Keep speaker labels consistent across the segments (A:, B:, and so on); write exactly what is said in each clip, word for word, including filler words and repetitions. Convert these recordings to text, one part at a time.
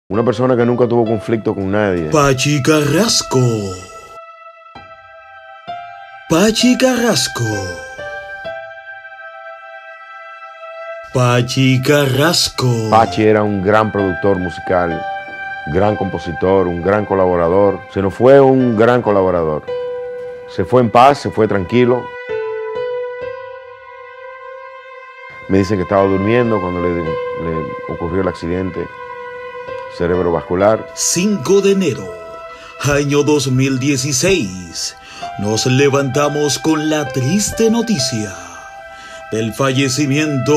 A: Una persona que nunca tuvo conflicto con nadie.
B: Pachi Carrasco. Pachi Carrasco. Pachi Carrasco.
A: Pachi era un gran productor musical, gran compositor, un gran colaborador. Se nos fue un gran colaborador. Se fue en paz, se fue tranquilo. Me dicen que estaba durmiendo cuando le, le ocurrió el accidente cerebrovascular.
B: cinco de enero, año dos mil dieciséis. Nos levantamos con la triste noticia del fallecimiento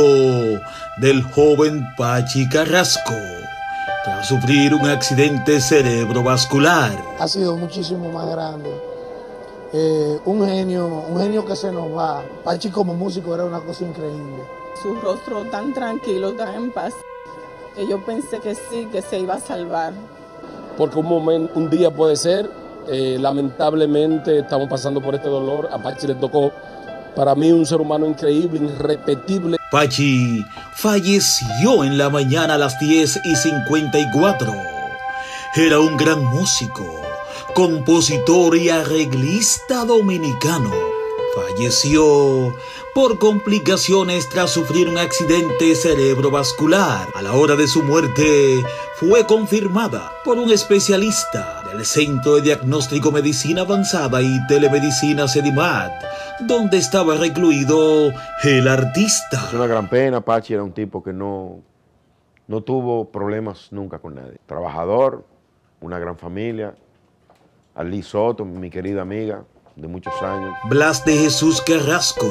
B: del joven Pachi Carrasco tras sufrir un accidente cerebrovascular.
C: Ha sido muchísimo más grande. Eh, un genio, un genio que se nos va. Pachi como músico era una cosa increíble.
D: Su rostro tan tranquilo, tan en paz, que yo pensé que sí, que se iba a salvar.
E: Porque un momento, un día puede ser, eh, lamentablemente estamos pasando por este dolor. A Pachi le tocó, para mí, un ser humano increíble, irrepetible.
B: Pachi falleció en la mañana a las diez y cincuenta y cuatro. Era un gran músico, compositor y arreglista dominicano. Falleció por complicaciones tras sufrir un accidente cerebrovascular. A la hora de su muerte fue confirmada por un especialista del Centro de Diagnóstico Medicina Avanzada y Telemedicina CEDIMAT, donde estaba recluido el artista.
A: Es una gran pena. Pachi era un tipo que no, no tuvo problemas nunca con nadie. Trabajador, una gran familia. Arlí Soto, mi querida amiga de muchos años.
B: Blas de Jesús Carrasco,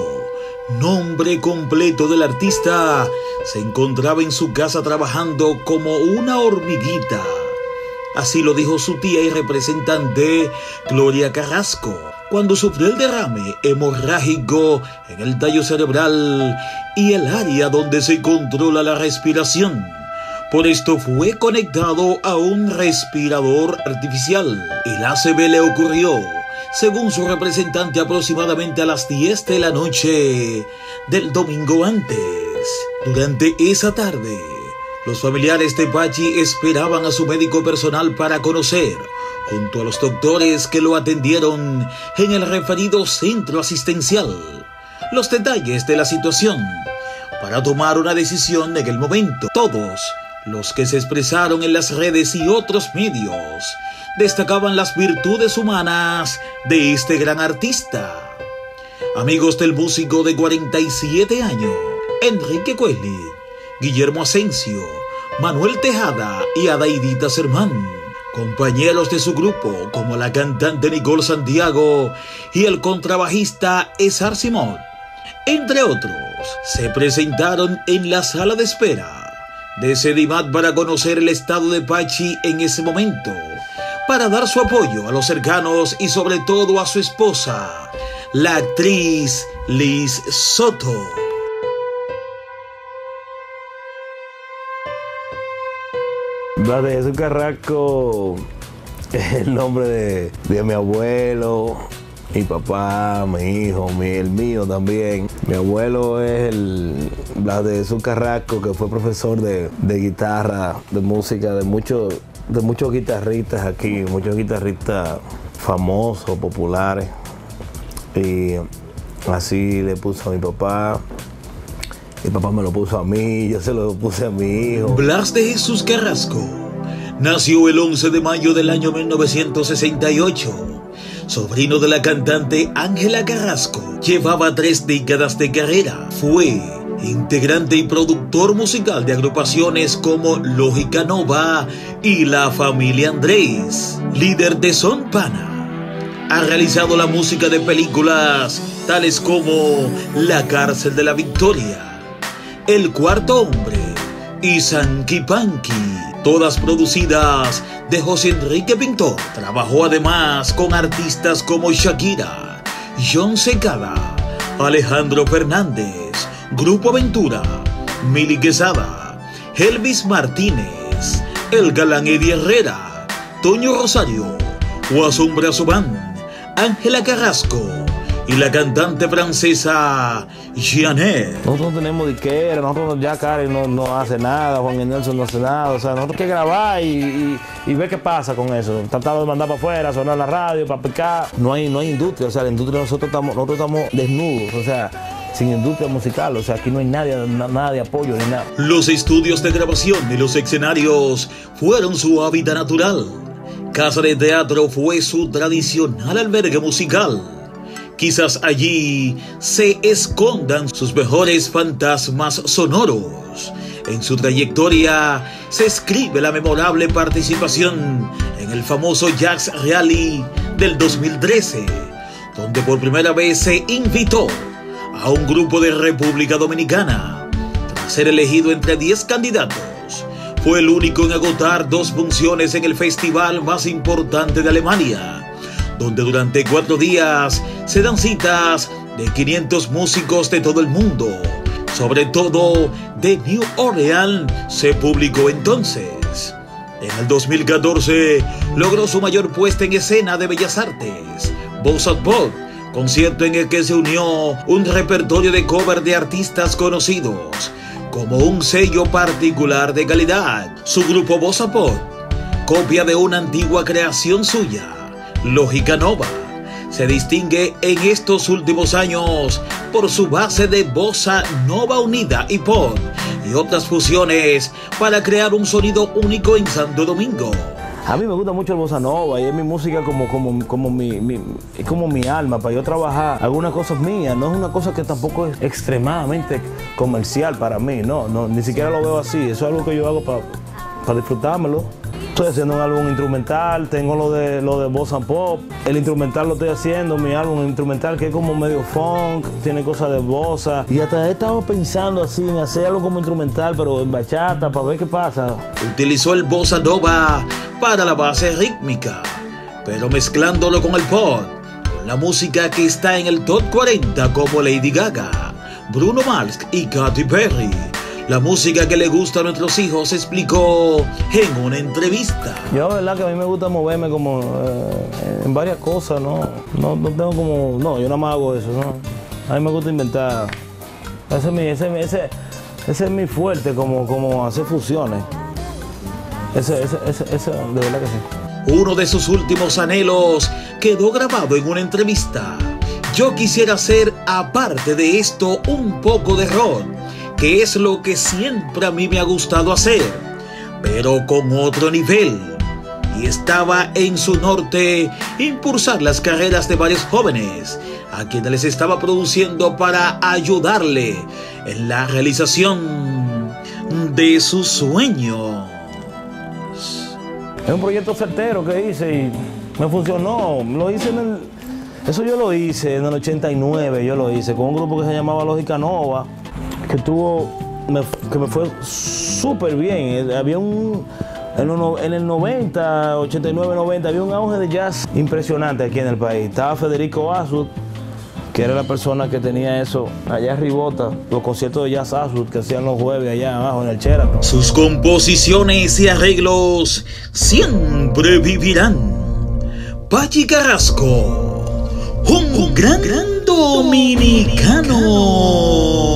B: nombre completo del artista, se encontraba en su casa trabajando como una hormiguita. Así lo dijo su tía y representante Gloria Carrasco, cuando sufrió el derrame hemorrágico en el tallo cerebral y el área donde se controla la respiración. Por esto fue conectado a un respirador artificial. El A C V le ocurrió, según su representante, aproximadamente a las diez de la noche del domingo antes. Durante esa tarde, los familiares de Pachi esperaban a su médico personal para conocer, junto a los doctores que lo atendieron en el referido centro asistencial, los detalles de la situación para tomar una decisión en el momento. Todos los que se expresaron en las redes y otros medios destacaban las virtudes humanas de este gran artista. Amigos del músico de cuarenta y siete años, Enrique Coeli, Guillermo Asensio, Manuel Tejada y Adaidita Sermán, compañeros de su grupo como la cantante Nicole Santiago y el contrabajista Esar Simón, entre otros, se presentaron en la sala de espera de CEDIMAT para conocer el estado de Pachi en ese momento, para dar su apoyo a los cercanos y sobre todo a su esposa, la actriz Liz Soto.
F: Blas de Jesús Carrasco es el nombre de, de mi abuelo, mi papá, mi hijo, mi, el mío también. Mi abuelo es el Blas de Jesús Carrasco, que fue profesor de, de guitarra, de música, de muchos de muchos guitarristas aquí, muchos guitarristas famosos, populares. Y así le puso a mi papá. Mi papá me lo puso a mí, yo se lo puse a mi hijo.
B: Blas de Jesús Carrasco nació el once de mayo del año mil novecientos sesenta y ocho. Sobrino de la cantante Ángela Carrasco, llevaba tres décadas de carrera. Fue integrante y productor musical de agrupaciones como Lógica Nova y La Familia Andrés. Líder de Son Pana, ha realizado la música de películas tales como La Cárcel de la Victoria, El Cuarto Hombre y Sanky Panky, todas producidas de José Enrique Pintor. Trabajó además con artistas como Shakira, John Secada, Alejandro Fernández, Grupo Aventura, Mili Quesada, Elvis Martínez, El Galán Eddie Herrera, Toño Rosario, Guasón Brazo Band, Ángela Carrasco y la cantante francesa Janet.
F: Nosotros no tenemos disquera, nosotros ya Karen no, no hace nada, Juan y Nelson no hace nada, o sea, nosotros hay que grabar y, y, y ver qué pasa con eso. Tratar de mandar para afuera, sonar la radio, para picar. No hay, no hay industria, o sea, la industria nosotros estamos, nosotros estamos desnudos, o sea, sin industria musical, o sea, aquí no hay nadie, nada de apoyo ni nada.
B: Los estudios de grabación y los escenarios fueron su hábitat natural. Casa de teatro fue su tradicional albergue musical. Quizás allí se escondan sus mejores fantasmas sonoros. En su trayectoria se escribe la memorable participación en el famoso Jazz Rally del dos mil trece, donde por primera vez se invitó a un grupo de República Dominicana. Tras ser elegido entre diez candidatos, fue el único en agotar dos funciones en el festival más importante de Alemania, donde durante cuatro días se dan citas de quinientos músicos de todo el mundo. Sobre todo de New Orleans se publicó entonces. En el dos mil catorce logró su mayor puesta en escena de Bellas Artes, Voz at Pop, concierto en el que se unió un repertorio de cover de artistas conocidos, como un sello particular de calidad. Su grupo Voz at Pop, copia de una antigua creación suya, Lógica Nova, se distingue en estos últimos años por su base de bossa nova unida y pop y otras fusiones para crear un sonido único en Santo Domingo.
F: A mí me gusta mucho el bossa nova y es mi música como, como, como, mi, mi, es como mi alma para yo trabajar algunas cosas mías. No es una cosa que tampoco es extremadamente comercial para mí, no, no ni siquiera lo veo así. Eso es algo que yo hago para, para disfrutármelo. Estoy haciendo un álbum instrumental, tengo lo de, lo de Bossa Pop. El instrumental lo estoy haciendo, mi álbum instrumental que es como medio funk, tiene cosas de bossa. Y hasta he estado pensando así en hacer algo como instrumental, pero en bachata, para ver qué pasa.
B: Utilizó el bossa nova para la base rítmica, pero mezclándolo con el pop, con la música que está en el top cuarenta como Lady Gaga, Bruno Mars y Katy Perry. La música que le gusta a nuestros hijos, explicó en una entrevista.
F: Yo la verdad que a mí me gusta moverme como eh, en varias cosas, ¿no? No, no tengo como, no, yo nada más hago eso, ¿no? A mí me gusta inventar. Ese es mi, ese, ese, ese es mi fuerte, como, como hacer fusiones. Ese, ese, ese, ese, de verdad que sí.
B: Uno de sus últimos anhelos quedó grabado en una entrevista. Yo quisiera hacer, aparte de esto, un poco de rock, que es lo que siempre a mí me ha gustado hacer, pero con otro nivel. Y estaba en su norte impulsar las carreras de varios jóvenes, a quienes les estaba produciendo para ayudarle en la realización de sus sueños.
F: Es un proyecto certero que hice y me funcionó. Lo hice en el... Eso yo lo hice en el ochenta y nueve, yo lo hice con un grupo que se llamaba Lógica Nova, que tuvo, me, que me fue súper bien. Había un, en el noventa, ochenta y nueve, noventa, había un auge de jazz impresionante aquí en el país. Estaba Federico Azud, que era la persona que tenía eso allá en Ribota, los conciertos de Jazz Azud que hacían los jueves allá abajo en el Sheraton.
B: Sus composiciones y arreglos siempre vivirán. Pachi Carrasco, un gran, gran dominicano.